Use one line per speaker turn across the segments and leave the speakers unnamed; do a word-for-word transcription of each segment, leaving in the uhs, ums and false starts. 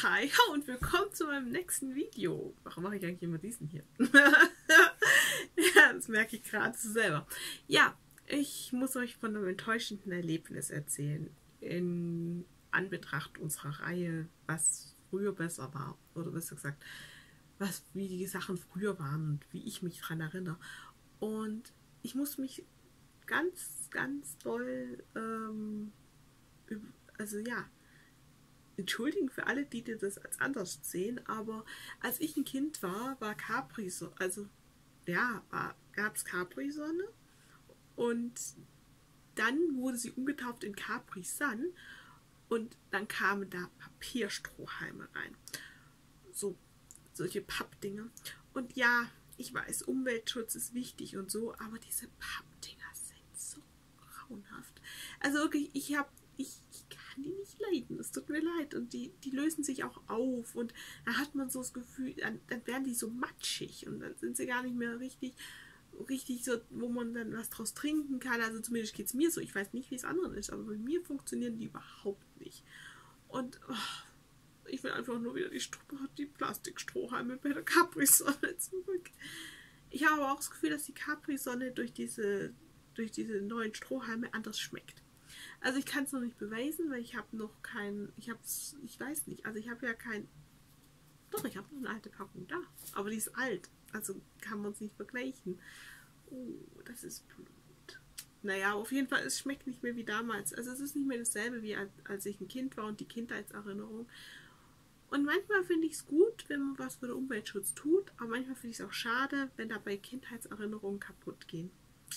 Hi und willkommen zu meinem nächsten Video. Warum mache ich eigentlich immer diesen hier? Ja, das merke ich gerade selber. Ja, ich muss euch von einem enttäuschenden Erlebnis erzählen. In Anbetracht unserer Reihe, was früher besser war. Oder besser gesagt, was, wie die Sachen früher waren und wie ich mich daran erinnere. Und ich muss mich ganz, ganz doll, ähm, also ja, entschuldigen für alle, die das als anders sehen, aber als ich ein Kind war, war Capri-Sonne, also ja, gab es Capri-Sonne und dann wurde sie umgetauft in Capri-Sun und dann kamen da Papierstrohhalme rein. So, solche Pappdinger. Und ja, ich weiß, Umweltschutz ist wichtig und so, aber diese Pappdinger sind so grauenhaft. Also wirklich, ich habe Ich, ich kann die nicht leiden, es tut mir leid. Und die, die lösen sich auch auf und da hat man so das Gefühl, dann, dann werden die so matschig und dann sind sie gar nicht mehr richtig, richtig so, wo man dann was draus trinken kann. Also zumindest geht es mir so. Ich weiß nicht, wie es anderen ist, aber bei mir funktionieren die überhaupt nicht. Und oh, ich will einfach nur wieder die, die Plastikstrohhalme bei der Capri-Sonne zurück. Ich habe aber auch das Gefühl, dass die Capri-Sonne durch diese, durch diese neuen Strohhalme anders schmeckt. Also ich kann es noch nicht beweisen, weil ich habe noch kein, ich habe ich weiß nicht, also ich habe ja kein, doch, ich habe noch eine alte Packung da, aber die ist alt, also kann man es nicht vergleichen. Oh, das ist blöd. Naja, auf jeden Fall, es schmeckt nicht mehr wie damals, also es ist nicht mehr dasselbe, wie als, als ich ein Kind war und die Kindheitserinnerung. Und manchmal finde ich es gut, wenn man was für den Umweltschutz tut, aber manchmal finde ich es auch schade, wenn dabei Kindheitserinnerungen kaputt gehen.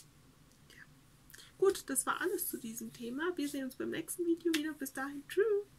Gut, das war alles zu diesem Thema. Wir sehen uns beim nächsten Video wieder. Bis dahin, tschüss.